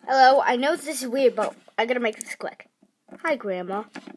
Hello, I know this is weird, but I gotta make this quick. Hi, Grandma.